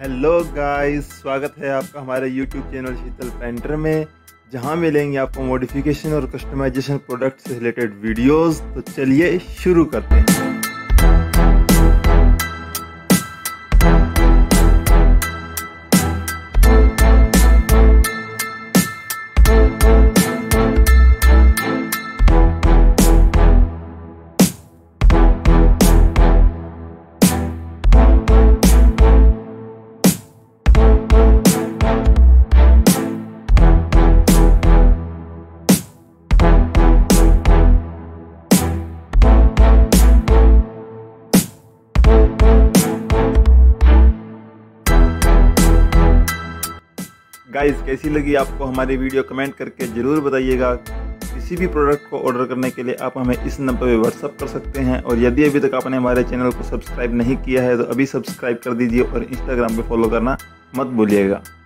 Hello guys, स्वागत है आपका हमारे YouTube चैनल शीतल पेंटर में, जहां मिलेंगे आपको मॉडिफिकेशन और कस्टमाइजेशन प्रोडक्ट से रिलेटेड वीडियोस। तो चलिए शुरू करते हैं। गाइस, कैसी लगी आपको हमारी वीडियो कमेंट करके ज़रूर बताइएगा। किसी भी प्रोडक्ट को ऑर्डर करने के लिए आप हमें इस नंबर पे व्हाट्सअप कर सकते हैं, और यदि अभी तक आपने हमारे चैनल को सब्सक्राइब नहीं किया है तो अभी सब्सक्राइब कर दीजिए और इंस्टाग्राम पे फॉलो करना मत भूलिएगा।